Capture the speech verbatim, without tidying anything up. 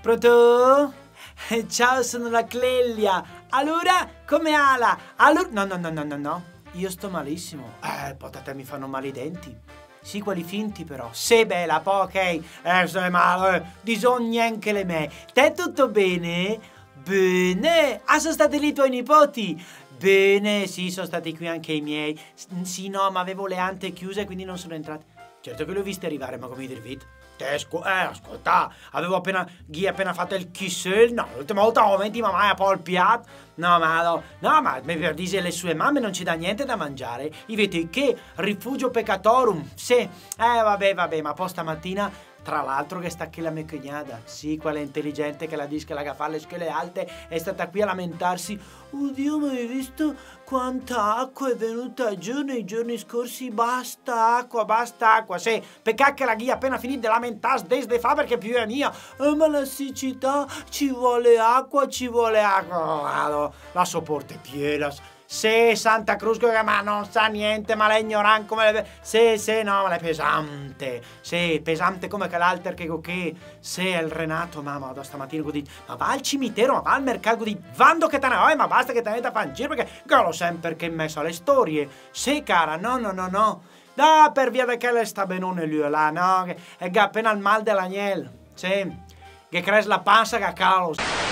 Pronto? Ciao, sono la Clelia. Allora, come ala? Allora... No, no, no, no, no, no. Io sto malissimo. Eh, potate mi fanno male i denti. Sì, quelli finti però. Sì, bella, poi ok. Eh, stai male. Eh. Disogni anche le me. Te tutto bene? Bene. Ah, sono stati lì i tuoi nipoti? Bene, sì, sono stati qui anche i miei. Sì, no, ma avevo le ante chiuse, quindi non sono entrati. Certo che li ho visti arrivare, ma come dirvit? Te, scu- eh, ascolta, avevo appena, Ghi appena fatto il kissel, no, l'ultima volta ho venti mamma a Paul Piat, no, ma no, no, ma per dire le sue mamme non ci dà niente da mangiare, i vedi che rifugio peccatorum, sì, eh, vabbè, vabbè, ma poi stamattina, tra l'altro che sta qui la mia cognata, sì, quella intelligente che la disca la fa le schele alte, è stata qui a lamentarsi, oddio, ma hai visto quanta acqua è venuta giù nei giorni scorsi, basta acqua, basta acqua, sì, peccato che la Ghi appena finito di lamentarsi desde fa perché più è mia, eh, ma la siccità, ci vuole acqua, ci vuole acqua, oh, la sopporte piena. Sì, Santa Cruz, ma non sa niente, ma lei ignorante come le... Sì, sì, no, ma lei è pesante. Sì, pesante come che l'alter che che... Sì, è il Renato, mamma, da stamattina così... Ma va al cimitero, ma va al mercato così... Vando che te ne vai, ma basta che te ne vai a fare in giro, perché... Che lo sempre che è messo alle storie. Sì, cara, no, no, no, no. No, per via che lei sta benone lui là, no? Che è appena il mal dell'agnello. Sì. Che cresce la panza che cala lo...